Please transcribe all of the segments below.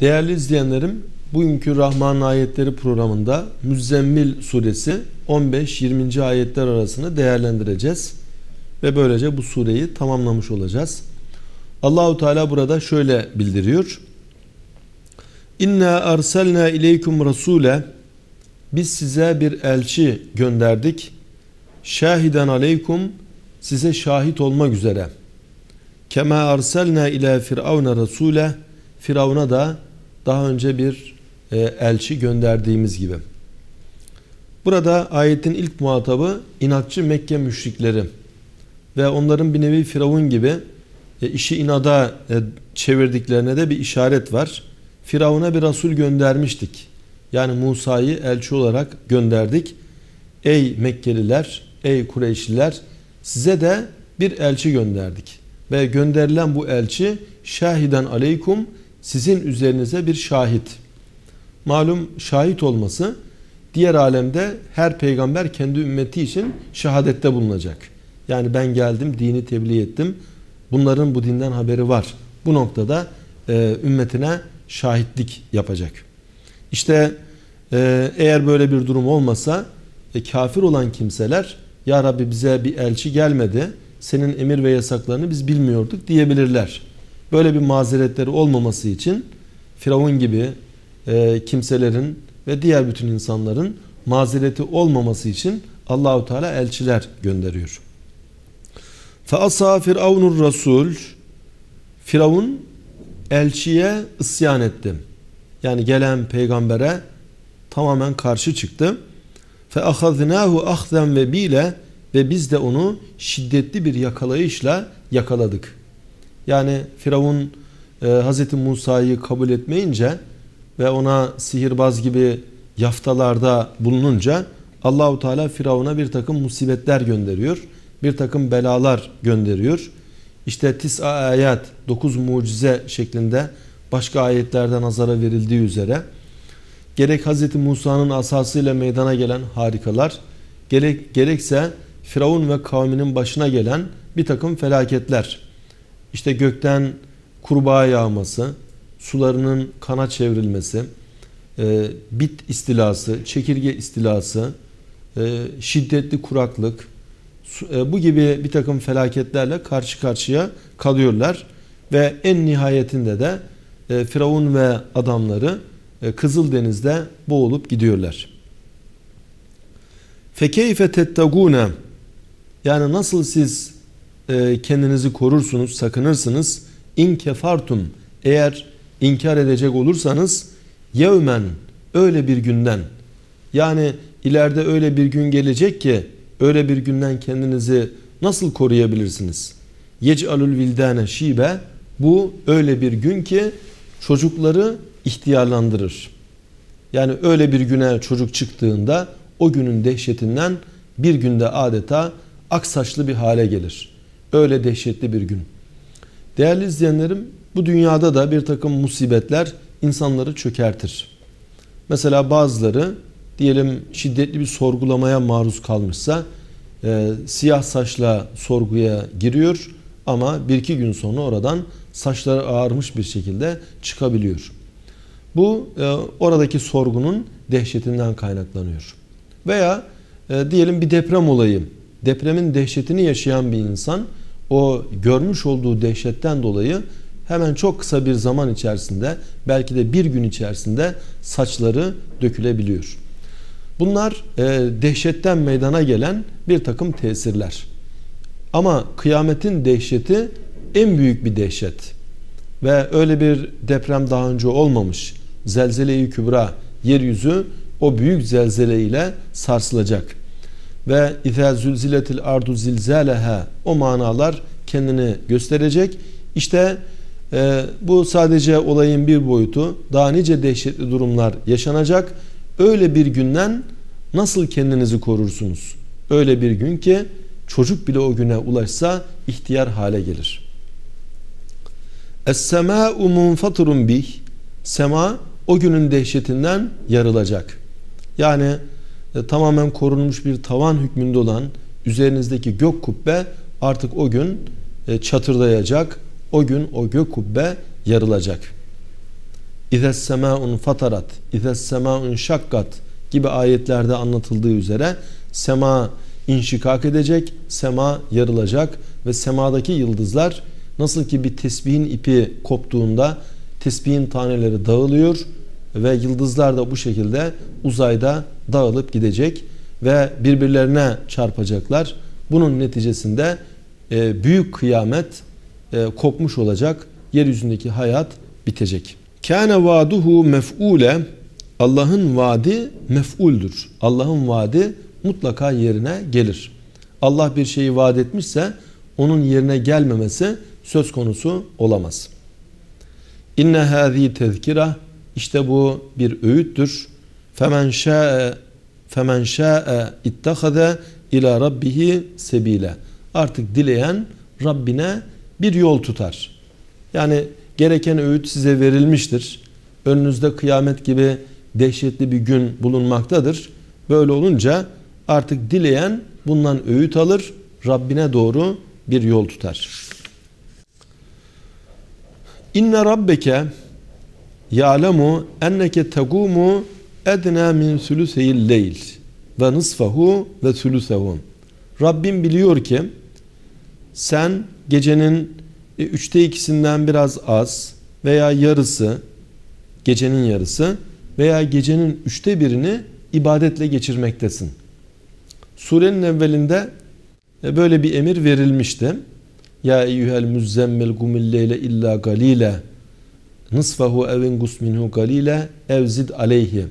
Değerli izleyenlerim, bugünkü Rahman Ayetleri programında Müzzemmil suresi 15-20. ayetler arasını değerlendireceğiz ve böylece bu sureyi tamamlamış olacağız. Allahu Teala burada şöyle bildiriyor: İnna arsalna ileykum rasule, biz size bir elçi gönderdik. Şahiden aleykum, size şahit olmak üzere. Kema arsalna ila firavuna rasule, Firavun'a da daha önce bir elçi gönderdiğimiz gibi. Burada ayetin ilk muhatabı inatçı Mekke müşrikleri ve onların bir nevi Firavun gibi işi inada çevirdiklerine de bir işaret var. Firavun'a bir Resul göndermiştik. Yani Musa'yı elçi olarak gönderdik. Ey Mekkeliler, ey Kureyşliler, size de bir elçi gönderdik. Ve gönderilen bu elçi şahiden aleykum, sizin üzerinize bir şahit. Malum şahit olması, diğer alemde her peygamber kendi ümmeti için şehadette bulunacak. Yani ben geldim, dini tebliğ ettim. Bunların bu dinden haberi var. Bu noktada ümmetine şahitlik yapacak. İşte eğer böyle bir durum olmasa kafir olan kimseler, ya Rabbi bize bir elçi gelmedi, senin emir ve yasaklarını biz bilmiyorduk diyebilirler. Böyle bir mazeretleri olmaması için Firavun gibi kimselerin ve diğer bütün insanların mazereti olmaması için Allahu Teala elçiler gönderiyor. Feasa Firavunur Rasul, Firavun elçiye isyan etti. Yani gelen peygambere tamamen karşı çıktı. Feahaznahu ahzen ve bile, ve biz de onu şiddetli bir yakalayışla yakaladık. Yani Firavun Hz. Musa'yı kabul etmeyince ve ona sihirbaz gibi yaftalarda bulununca Allahu Teala Firavun'a bir takım musibetler gönderiyor. Bir takım belalar gönderiyor. İşte tis'a ayet, 9 mucize şeklinde başka ayetlerde nazara verildiği üzere gerek Hz. Musa'nın asasıyla meydana gelen harikalar, gerekse Firavun ve kavminin başına gelen bir takım felaketler, işte gökten kurbağa yağması, sularının kana çevrilmesi, bit istilası, çekirge istilası, şiddetli kuraklık, bu gibi bir takım felaketlerle karşı karşıya kalıyorlar. Ve en nihayetinde de Firavun ve adamları Kızıldeniz'de boğulup gidiyorlar. Fekeyfe tettegûne, yani nasıl siz kendinizi korursunuz, sakınırsınız? İn kefartum, eğer inkar edecek olursanız, yevmen, öyle bir günden, yani ileride öyle bir gün gelecek ki öyle bir günden kendinizi nasıl koruyabilirsiniz? Yec'alul vildâne şîbe, bu öyle bir gün ki çocukları ihtiyarlandırır. Yani öyle bir güne çocuk çıktığında o günün dehşetinden bir günde adeta aksaçlı bir hale gelir. Öyle dehşetli bir gün. Değerli izleyenlerim, bu dünyada da bir takım musibetler insanları çökertir. Mesela bazıları diyelim şiddetli bir sorgulamaya maruz kalmışsa siyah saçla sorguya giriyor ama bir iki gün sonra oradan saçları ağarmış bir şekilde çıkabiliyor. Bu oradaki sorgunun dehşetinden kaynaklanıyor. Veya diyelim bir deprem olayı, depremin dehşetini yaşayan bir insan o görmüş olduğu dehşetten dolayı hemen çok kısa bir zaman içerisinde, belki de bir gün içerisinde saçları dökülebiliyor. Bunlar dehşetten meydana gelen bir takım tesirler. Ama kıyametin dehşeti en büyük bir dehşet. Ve öyle bir deprem daha önce olmamış. Zelzele-i kübra, yeryüzü o büyük zelzele ile sarsılacak. Ve izâ zülziletil ardu zilzâleha, o manalar kendini gösterecek. İşte bu sadece olayın bir boyutu. Daha nice dehşetli durumlar yaşanacak. Öyle bir günden nasıl kendinizi korursunuz? Öyle bir gün ki çocuk bile o güne ulaşsa ihtiyar hale gelir. Es-semâ'u munfatirun bih, sema o günün dehşetinden yarılacak. Yani tamamen korunmuş bir tavan hükmünde olan üzerinizdeki gök kubbe artık o gün çatırdayacak. O gün o gök kubbe yarılacak. İzes semâun fatarat, izes semâun şakkat gibi ayetlerde anlatıldığı üzere sema inşikak edecek, sema yarılacak ve semadaki yıldızlar nasıl ki bir tesbihin ipi koptuğunda tesbihin taneleri dağılıyor ve yıldızlar da bu şekilde uzayda dağılıp gidecek ve birbirlerine çarpacaklar. Bunun neticesinde büyük kıyamet kopmuş olacak. Yeryüzündeki hayat bitecek. Kâne vâduhu mef'ûle, Allah'ın vaadi mef'uldür. Allah'ın vaadi mutlaka yerine gelir. Allah bir şeyi vaat etmişse onun yerine gelmemesi söz konusu olamaz. İnne hâzî tezkira, işte bu bir öğüttür. Femen şâe ittehade ila rabbihi sebîle. Artık dileyen Rabbine bir yol tutar. Yani gereken öğüt size verilmiştir. Önünüzde kıyamet gibi dehşetli bir gün bulunmaktadır. Böyle olunca artık dileyen bundan öğüt alır, Rabbine doğru bir yol tutar. İnne rabbeke ya'lemu enneke tegumu edna min sülüseyil leyl ve nısfahu ve sülüsehu. Rabbim biliyor ki sen gecenin 3'te 2'sinden biraz az veya yarısı, gecenin yarısı veya gecenin 3'te 1'ini ibadetle geçirmektesin. Surenin evvelinde böyle bir emir verilmişti. Ya eyyuhel müzzemmil gumil leyle illa galile nısfahu evin gusminhu galile evzid aleyhi.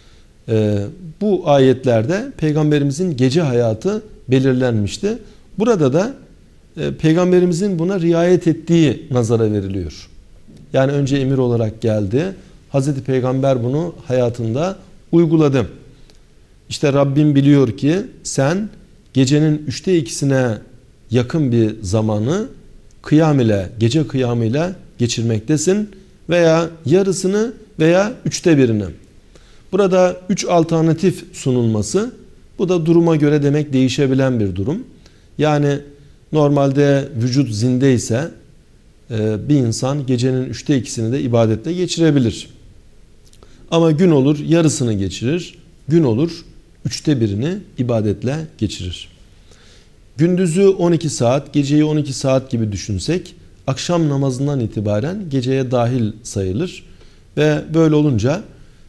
Bu ayetlerde Peygamberimizin gece hayatı belirlenmişti. Burada da Peygamberimizin buna riayet ettiği nazara veriliyor. Yani önce emir olarak geldi. Hazreti Peygamber bunu hayatında uyguladı. İşte Rabbim biliyor ki sen gecenin 3'te 2'sine yakın bir zamanı kıyam ile, gece kıyamıyla geçirmektesin veya yarısını veya 3'te 1'ini. Burada 3 alternatif sunulması, bu da duruma göre demek değişebilen bir durum. Yani normalde vücut zindeyse bir insan gecenin 3'te 2'sini de ibadetle geçirebilir. Ama gün olur yarısını geçirir, gün olur 3'te 1'ini ibadetle geçirir. Gündüzü 12 saat, geceyi 12 saat gibi düşünsek, akşam namazından itibaren geceye dahil sayılır. Ve böyle olunca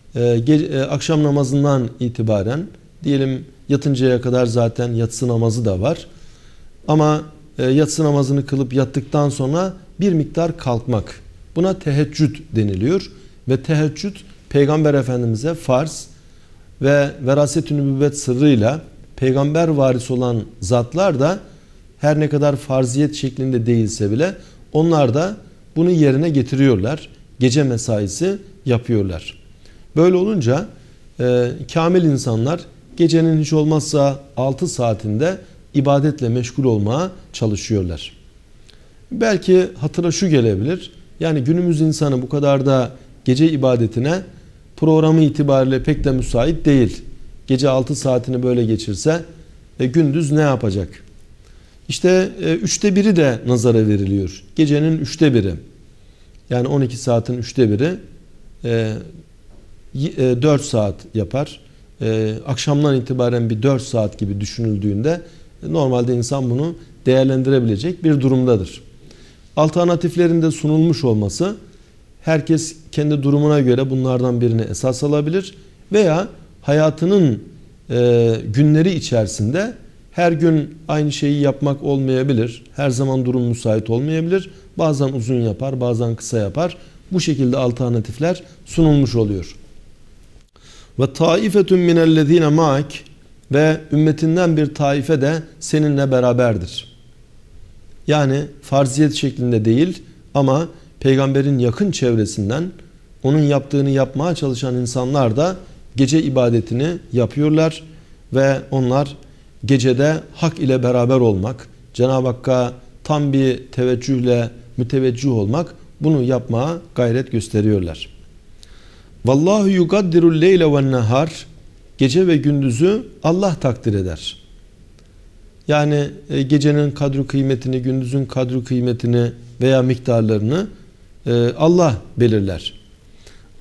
akşam namazından itibaren diyelim yatıncaya kadar zaten yatsı namazı da var. Ama yatsı namazını kılıp yattıktan sonra bir miktar kalkmak. Buna teheccüd deniliyor. Ve teheccüd Peygamber Efendimiz'e farz ve veraset-ü nübüvvet sırrıyla peygamber varisi olan zatlar da her ne kadar farziyet şeklinde değilse bile onlar da bunu yerine getiriyorlar. Gece mesaisi yapıyorlar. Böyle olunca kamil insanlar gecenin hiç olmazsa 6 saatinde ibadetle meşgul olmaya çalışıyorlar. Belki hatıra şu gelebilir. Yani günümüz insanı bu kadar da gece ibadetine programı itibariyle pek de müsait değil. Gece 6 saatini böyle geçirse gündüz ne yapacak? İşte 3'te 1'i de nazara veriliyor. Gecenin 3'te 1'i. Yani 12 saatin 3'te 1'i 4 saat yapar. Akşamdan itibaren bir 4 saat gibi düşünüldüğünde normalde insan bunu değerlendirebilecek bir durumdadır. Alternatiflerin de sunulmuş olması, herkes kendi durumuna göre bunlardan birini esas alabilir veya hayatının günleri içerisinde her gün aynı şeyi yapmak olmayabilir. Her zaman durum müsait olmayabilir. Bazen uzun yapar, bazen kısa yapar. Bu şekilde alternatifler sunulmuş oluyor. Ve taifetun minellezine ma'ak, ve ümmetinden bir taife de seninle beraberdir. Yani farziyet şeklinde değil ama peygamberin yakın çevresinden onun yaptığını yapmaya çalışan insanlar da gece ibadetini yapıyorlar ve onlar gecede hak ile beraber olmak, Cenab-ı Hakk'a tam bir teveccühle müteveccih olmak, bunu yapmaya gayret gösteriyorlar. Vallahu yugaddirul leyle ven nehar, gece ve gündüzü Allah takdir eder. Yani gecenin kadri kıymetini, gündüzün kadri kıymetini veya miktarlarını Allah belirler.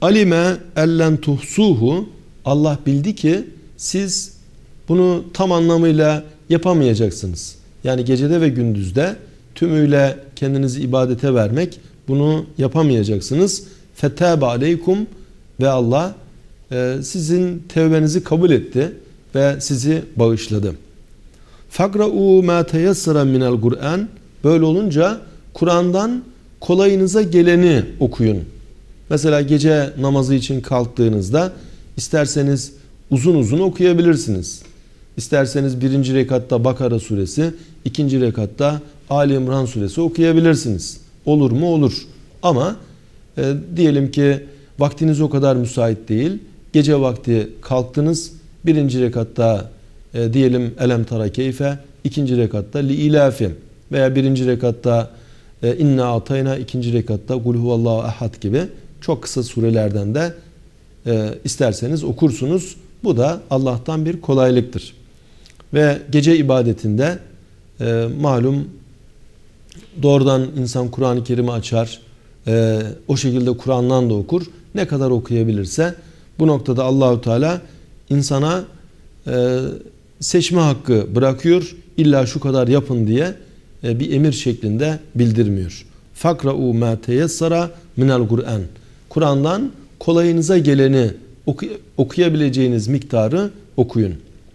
Alime ellen tuhsuhu, Allah bildi ki siz bunu tam anlamıyla yapamayacaksınız. Yani gecede ve gündüzde tümüyle kendinizi ibadete vermek, bunu yapamayacaksınız. Fetâbe aleykum, ve Allah sizin tevbenizi kabul etti ve sizi bağışladı. Fakra'u mâ teyessara minel Kur'an. Böyle olunca Kur'an'dan kolayınıza geleni okuyun. Mesela gece namazı için kalktığınızda isterseniz uzun uzun okuyabilirsiniz. İsterseniz 1. rekatta Bakara suresi, 2. rekatta Ali İmran suresi okuyabilirsiniz. Olur mu? Olur. Ama diyelim ki vaktiniz o kadar müsait değil. Gece vakti kalktınız. 1. rekatta diyelim Elem Tara Keyfe, 2. rekatta Li İlafi veya 1. rekatta İnna Atayna, 2. rekatta Kul Huvallahu Ahad gibi çok kısa surelerden de isterseniz okursunuz. Bu da Allah'tan bir kolaylıktır. Ve gece ibadetinde malum doğrudan insan Kur'an-ı Kerim'i açar, o şekilde Kur'an'dan da okur. Ne kadar okuyabilirse bu noktada Allahu Teala insana seçme hakkı bırakıyor. İlla şu kadar yapın diye bir emir şeklinde bildirmiyor. Fakra'u ma teyessara minel Kur'an. Kur'an'dan kolayınıza geleni okuyabileceğiniz miktarı okuyun.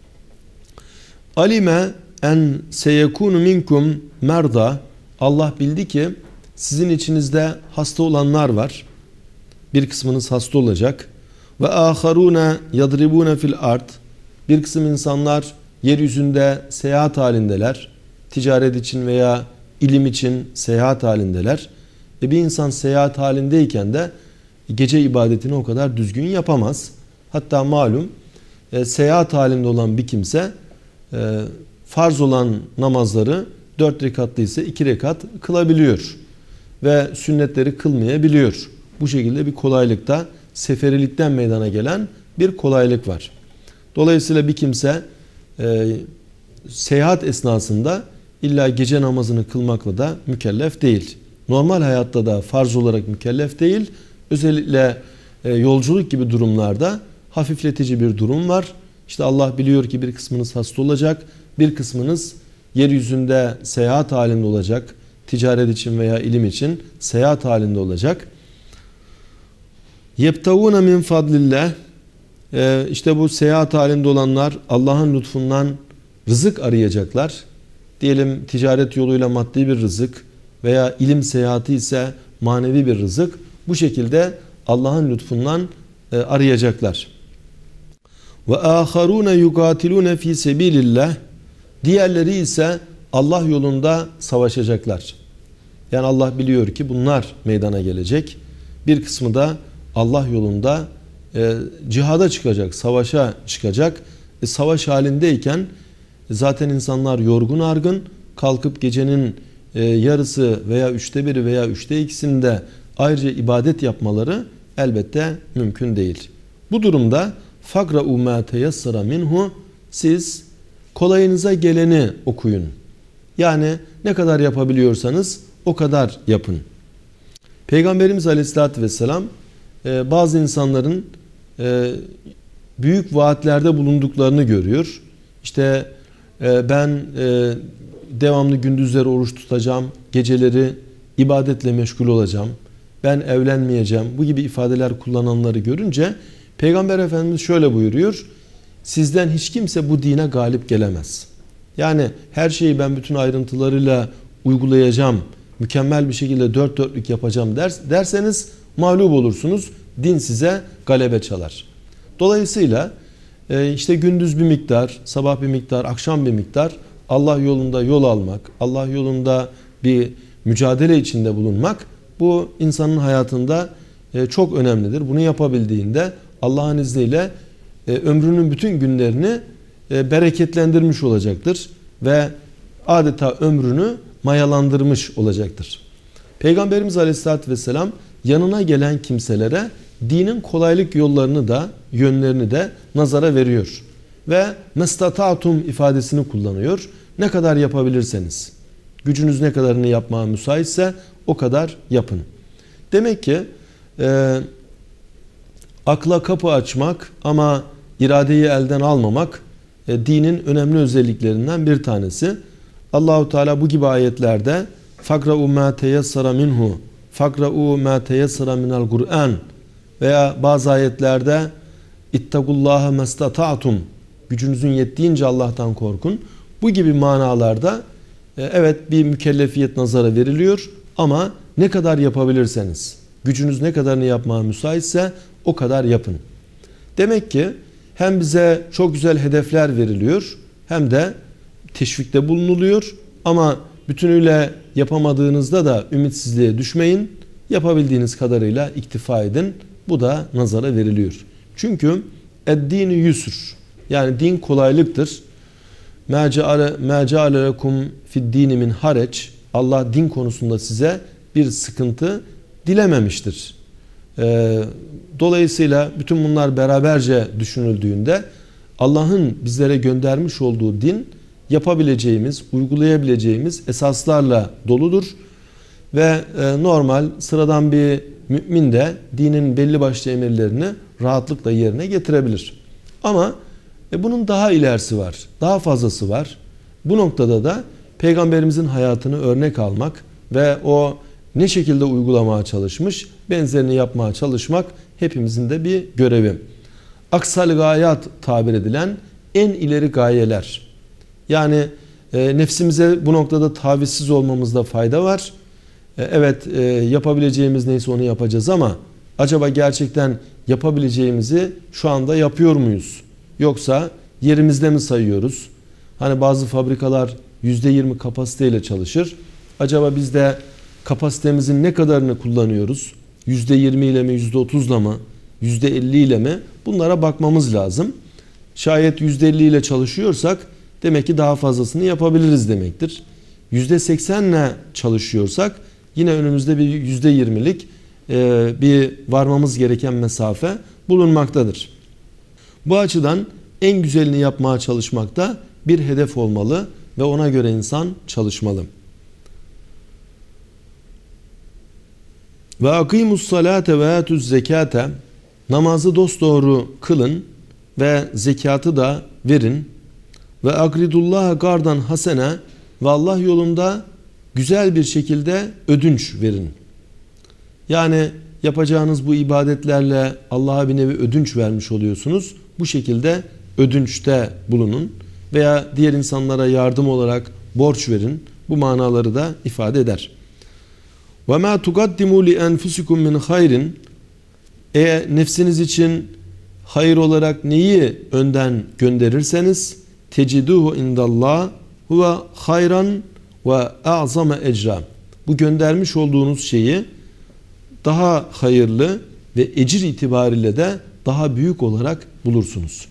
Alime en seyekunu minkum merda. Allah bildi ki sizin içinizde hasta olanlar var. Bir kısmınız hasta olacak. Ve aharuna yadribuna fil ard. Bir kısım insanlar yeryüzünde seyahat halindeler. Ticaret için veya ilim için seyahat halindeler. Bir insan seyahat halindeyken de gece ibadetini o kadar düzgün yapamaz. Hatta malum seyahat halinde olan bir kimse farz olan namazları 4 rekatlı ise 2 rekat kılabiliyor. Ve sünnetleri kılmayabiliyor. Bu şekilde bir kolaylıkta, seferilikten meydana gelen bir kolaylık var. Dolayısıyla bir kimse seyahat esnasında illa gece namazını kılmakla da mükellef değil. Normal hayatta da farz olarak mükellef değil. Özellikle yolculuk gibi durumlarda hafifletici bir durum var. İşte Allah biliyor ki bir kısmınız hasta olacak, bir kısmınız yeryüzünde seyahat halinde olacak. Ticaret için veya ilim için seyahat halinde olacak. Yebtavuna min fadlillah. İşte bu seyahat halinde olanlar Allah'ın lütfundan rızık arayacaklar. Diyelim ticaret yoluyla maddi bir rızık veya ilim seyahati ise manevi bir rızık. Bu şekilde Allah'ın lütfundan arayacaklar. Ve aharuna yukatilune fi sebilillah. Diğerleri ise Allah yolunda savaşacaklar. Yani Allah biliyor ki bunlar meydana gelecek. Bir kısmı da Allah yolunda cihada çıkacak, savaşa çıkacak. Savaş halindeyken zaten insanlar yorgun argın, kalkıp gecenin yarısı veya 1/3 veya 2/3'ünde ayrıca ibadet yapmaları elbette mümkün değil. Bu durumda fakra'u ma teyessara minhu, siz kolayınıza geleni okuyun. Yani ne kadar yapabiliyorsanız o kadar yapın. Peygamberimiz Aleyhisselatü Vesselam bazı insanların büyük vaatlerde bulunduklarını görüyor. İşte ben devamlı gündüzleri oruç tutacağım, geceleri ibadetle meşgul olacağım, ben evlenmeyeceğim, bu gibi ifadeler kullananları görünce Peygamber Efendimiz şöyle buyuruyor: sizden hiç kimse bu dine galip gelemez. Yani her şeyi ben bütün ayrıntılarıyla uygulayacağım, mükemmel bir şekilde dört dörtlük yapacağım derseniz mağlup olursunuz. Din size galebe çalar. Dolayısıyla işte gündüz bir miktar, sabah bir miktar, akşam bir miktar Allah yolunda yol almak, Allah yolunda bir mücadele içinde bulunmak, bu insanın hayatında çok önemlidir. Bunu yapabildiğinde Allah'ın izniyle ömrünün bütün günlerini bereketlendirmiş olacaktır ve adeta ömrünü mayalandırmış olacaktır. Peygamberimiz Aleyhisselatü Vesselam yanına gelen kimselere dinin kolaylık yollarını da, yönlerini de nazara veriyor. Ve mestatatum ifadesini kullanıyor. Ne kadar yapabilirseniz, gücünüz ne kadarını yapmaya müsaitse o kadar yapın. Demek ki akla kapı açmak ama iradeyi elden almamak dinin önemli özelliklerinden bir tanesi. Allahu Teala bu gibi ayetlerde fakra'u ma teyassara minhu, fakra'u ma teyassara minel Kur'an veya bazı ayetlerde ittakullaha mastata'tum, gücünüzün yettiğince Allah'tan korkun. Bu gibi manalarda evet bir mükellefiyet nazara veriliyor ama ne kadar yapabilirseniz, gücünüz ne kadarını yapmaya müsaitse o kadar yapın. Demek ki hem bize çok güzel hedefler veriliyor hem de teşvikte bulunuluyor ama bütünüyle yapamadığınızda da ümitsizliğe düşmeyin. Yapabildiğiniz kadarıyla iktifa edin. Bu da nazara veriliyor. Çünkü ed-dini yusr, yani din kolaylıktır. مَا جَعَلَ لَكُمْ فِي الدِّينِ مِنْ harac. Allah din konusunda size bir sıkıntı dilememiştir. Dolayısıyla bütün bunlar beraberce düşünüldüğünde Allah'ın bizlere göndermiş olduğu din yapabileceğimiz, uygulayabileceğimiz esaslarla doludur. Ve normal sıradan bir mümin de dinin belli başlı emirlerini rahatlıkla yerine getirebilir. Ama bunun daha ilerisi var, daha fazlası var. Bu noktada da Peygamberimizin hayatını örnek almak ve o ne şekilde uygulamaya çalışmış, benzerini yapmaya çalışmak hepimizin de bir görevi. Aksal gayat tabir edilen en ileri gayeler. Yani nefsimize bu noktada tavizsiz olmamızda fayda var. Evet, yapabileceğimiz neyse onu yapacağız ama acaba gerçekten yapabileceğimizi şu anda yapıyor muyuz? Yoksa yerimizde mi sayıyoruz? Hani bazı fabrikalar %20 kapasiteyle çalışır. Acaba biz de kapasitemizin ne kadarını kullanıyoruz? %20 ile mi, %30 ile mi, %50 ile mi? Bunlara bakmamız lazım. Şayet %50 ile çalışıyorsak demek ki daha fazlasını yapabiliriz demektir. %80 ile çalışıyorsak yine önümüzde bir %20'lik bir varmamız gereken mesafe bulunmaktadır. Bu açıdan en güzelini yapmaya çalışmakta bir hedef olmalı ve ona göre insan çalışmalı. Ve akimus salate ve atuz zekate, namazı dosdoğru kılın ve zekatı da verin. Ve akridullaha gardan hasene, ve Allah yolunda güzel bir şekilde ödünç verin. Yani yapacağınız bu ibadetlerle Allah'a bir nevi ödünç vermiş oluyorsunuz. Bu şekilde ödünçte bulunun veya diğer insanlara yardım olarak borç verin. Bu manaları da ifade eder. وَمَا تُقَدِّمُوا لِأَنْفُسِكُمْ مِنْ خَيْرٍ, nefsiniz için hayır olarak neyi önden gönderirseniz تَجِدُوهُ اِنْدَ اللّٰهِ هُوَ خَيْرًا وَاَعْظَمَ اَجْرًا, bu göndermiş olduğunuz şeyi daha hayırlı ve ecir itibariyle de daha büyük olarak bulursunuz.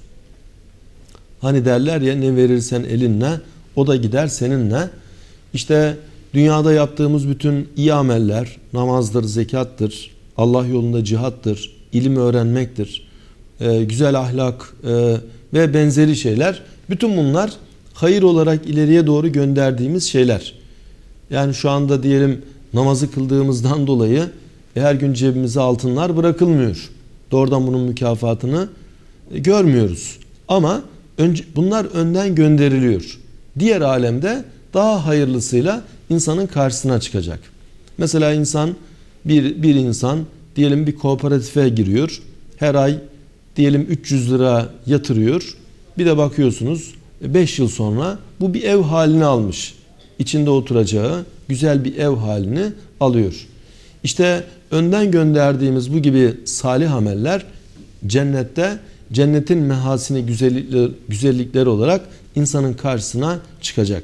Hani derler ya, ne verirsen elinle o da gider seninle. İşte dünyada yaptığımız bütün iyi ameller, namazdır, zekattır, Allah yolunda cihattır, ilim öğrenmektir, güzel ahlak ve benzeri şeyler. Bütün bunlar hayır olarak ileriye doğru gönderdiğimiz şeyler. Yani şu anda diyelim namazı kıldığımızdan dolayı her gün cebimize altınlar bırakılmıyor. Doğrudan bunun mükafatını görmüyoruz. Ama bunlar önden gönderiliyor. Diğer alemde daha hayırlısıyla insanın karşısına çıkacak. Mesela bir insan diyelim bir kooperatife giriyor. Her ay diyelim 300 lira yatırıyor. Bir de bakıyorsunuz 5 yıl sonra bu bir ev halini almış. İçinde oturacağı güzel bir ev halini alıyor. İşte önden gönderdiğimiz bu gibi salih ameller cennette cennetin mehasini güzellikleri olarak insanın karşısına çıkacak.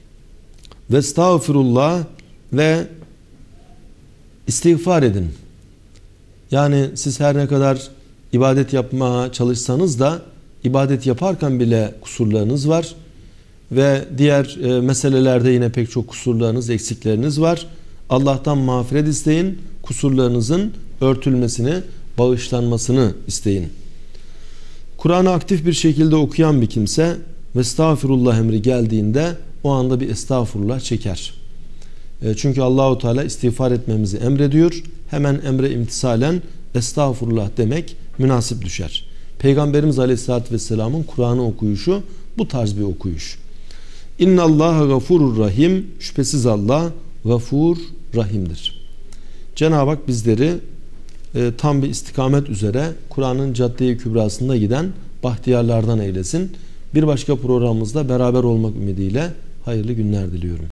Ve estağfirullah, ve istiğfar edin. Yani siz her ne kadar ibadet yapmaya çalışsanız da ibadet yaparken bile kusurlarınız var ve diğer meselelerde yine pek çok kusurlarınız, eksikleriniz var. Allah'tan mağfiret isteyin, kusurlarınızın örtülmesini, bağışlanmasını isteyin. Kur'an'ı aktif bir şekilde okuyan bir kimse ve estağfirullah emri geldiğinde o anda bir estağfurullah çeker. Çünkü Allahu Teala istiğfar etmemizi emrediyor. Hemen emre imtisalen estağfurullah demek münasip düşer. Peygamberimiz Aleyhisselatü Vesselam'ın Kur'an'ı okuyuşu bu tarz bir okuyuş. İnna Allaha gafurur rahim. Şüphesiz Allah gafur rahimdir. Cenab-ı Hak bizleri tam bir istikamet üzere Kur'an'ın cadde-i kübrasında giden bahtiyarlardan eylesin. Bir başka programımızda beraber olmak ümidiyle hayırlı günler diliyorum.